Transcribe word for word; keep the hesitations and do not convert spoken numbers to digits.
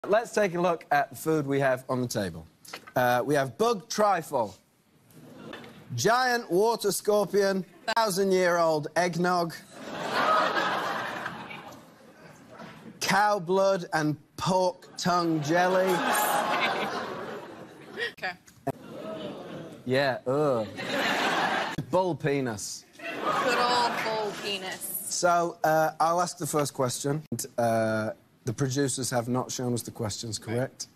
Let's take a look at the food we have on the table. Uh, we have bug trifle, giant water scorpion, thousand-year-old eggnog, cow blood and pork tongue jelly. Okay. Yeah, ugh. Bull penis. Good old bull penis. So, uh, I'll ask the first question. Uh, the producers have not shown us the questions, correct?